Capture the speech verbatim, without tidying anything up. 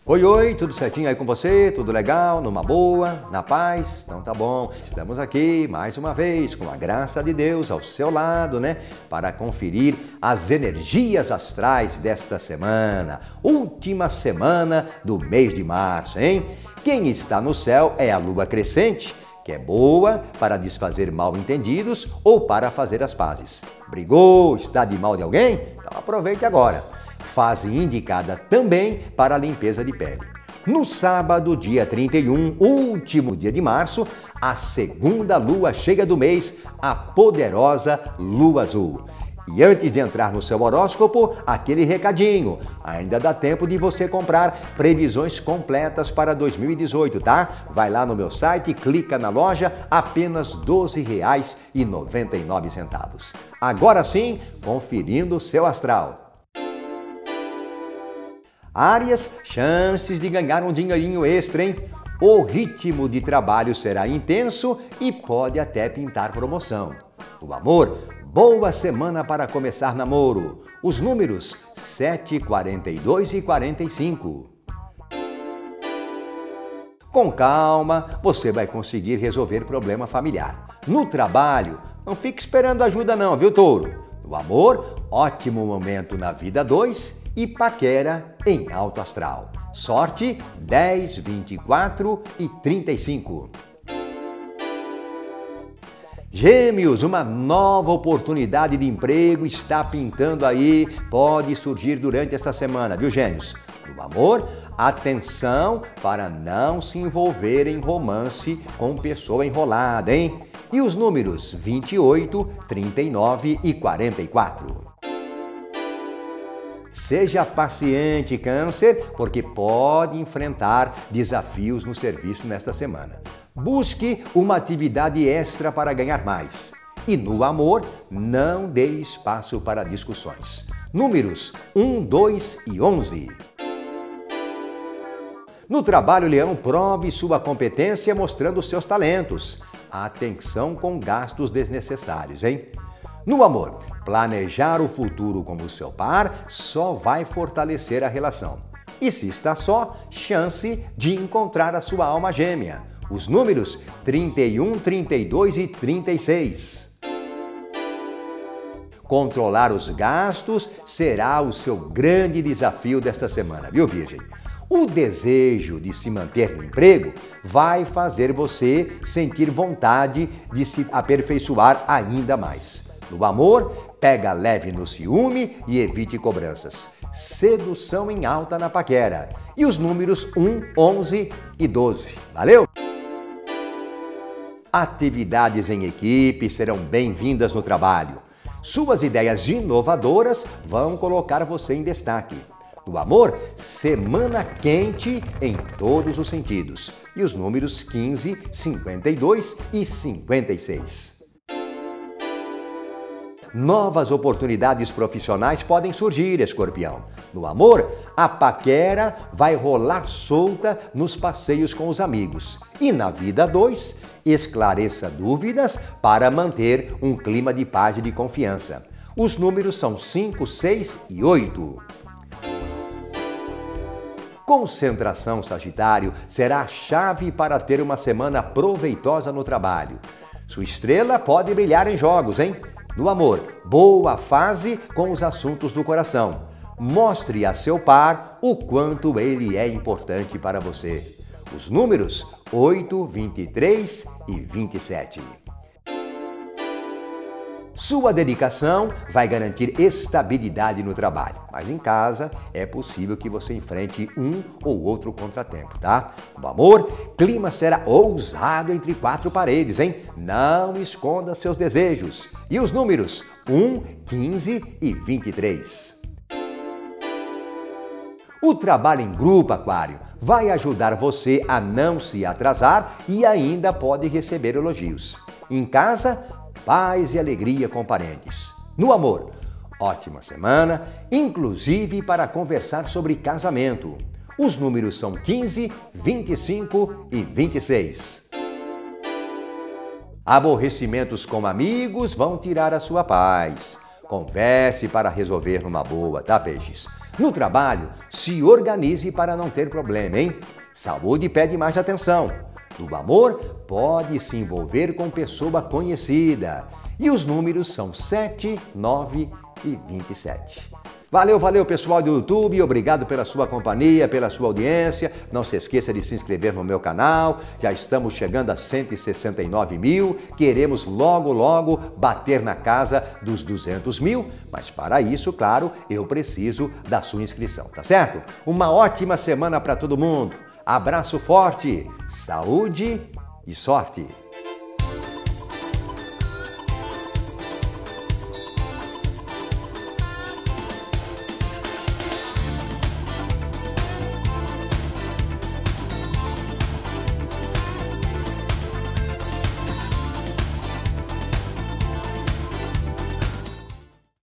Oi, oi, tudo certinho aí com você? Tudo legal? Numa boa? Na paz? Então tá bom. Estamos aqui mais uma vez com a graça de Deus ao seu lado, né? Para conferir as energias astrais desta semana, última semana do mês de março, hein? Quem está no céu é a lua crescente, que é boa para desfazer mal-entendidos ou para fazer as pazes. Brigou? Está de mal de alguém? Então aproveite agora. Fase indicada também para a limpeza de pele. No sábado, dia trinta e um, último dia de março, a segunda lua cheia do mês, a poderosa lua azul. E antes de entrar no seu horóscopo, aquele recadinho. Ainda dá tempo de você comprar previsões completas para dois mil e dezoito, tá? Vai lá no meu site, clica na loja, apenas doze reais e noventa e nove centavos. Agora sim, conferindo o seu astral. Áries, chances de ganhar um dinheirinho extra, hein? O ritmo de trabalho será intenso e pode até pintar promoção. No amor, boa semana para começar namoro. Os números sete, quarenta e dois e quarenta e cinco. Com calma, você vai conseguir resolver problema familiar. No trabalho, não fique esperando ajuda não, viu, touro? No amor, ótimo momento na vida dois e paquera em alto astral. Sorte dez, vinte e quatro e trinta e cinco. Gêmeos, uma nova oportunidade de emprego está pintando aí, pode surgir durante esta semana, viu, Gêmeos? No amor, atenção para não se envolver em romance com pessoa enrolada, hein? E os números vinte e oito, trinta e nove e quarenta e quatro. Seja paciente, Câncer, porque pode enfrentar desafios no serviço nesta semana. Busque uma atividade extra para ganhar mais. E no amor, não dê espaço para discussões. Números um, dois e onze. No trabalho, Leão, prove sua competência mostrando seus talentos. Atenção com gastos desnecessários, hein? No amor, planejar o futuro com o seu par só vai fortalecer a relação. E se está só, chance de encontrar a sua alma gêmea. Os números trinta e um, trinta e dois e trinta e seis. Controlar os gastos será o seu grande desafio desta semana, viu, Virgem? O desejo de se manter no emprego vai fazer você sentir vontade de se aperfeiçoar ainda mais. No amor, pega leve no ciúme e evite cobranças. Sedução em alta na paquera. E os números um, onze e doze. Valeu? Atividades em equipe serão bem-vindas no trabalho. Suas ideias inovadoras vão colocar você em destaque. No amor, semana quente em todos os sentidos. E os números quinze, cinquenta e dois e cinquenta e seis. Novas oportunidades profissionais podem surgir, Escorpião. No amor, a paquera vai rolar solta nos passeios com os amigos. E na vida dois, esclareça dúvidas para manter um clima de paz e de confiança. Os números são cinco, seis e oito. Concentração, Sagitário, será a chave para ter uma semana proveitosa no trabalho. Sua estrela pode brilhar em jogos, hein? No amor, boa fase com os assuntos do coração. Mostre a seu par o quanto ele é importante para você. Os números oito, vinte e três e vinte e sete. Sua dedicação vai garantir estabilidade no trabalho, mas em casa é possível que você enfrente um ou outro contratempo, tá? No amor, clima será ousado entre quatro paredes, hein? Não esconda seus desejos. E os números um, quinze e vinte e três. O trabalho em grupo, Aquário, vai ajudar você a não se atrasar e ainda pode receber elogios. Em casa, paz e alegria com parentes. No amor, ótima semana, inclusive para conversar sobre casamento. Os números são quinze, vinte e cinco e vinte e seis. Aborrecimentos com amigos vão tirar a sua paz. Converse para resolver numa boa, tá, peixes? No trabalho, se organize para não ter problema, hein? Saúde pede mais atenção. No amor, pode se envolver com pessoa conhecida. E os números são sete, nove e vinte e sete. Valeu, valeu pessoal do YouTube, obrigado pela sua companhia, pela sua audiência. Não se esqueça de se inscrever no meu canal, já estamos chegando a cento e sessenta e nove mil, queremos logo, logo bater na casa dos duzentos mil, mas para isso, claro, eu preciso da sua inscrição, tá certo? Uma ótima semana para todo mundo, abraço forte, saúde e sorte!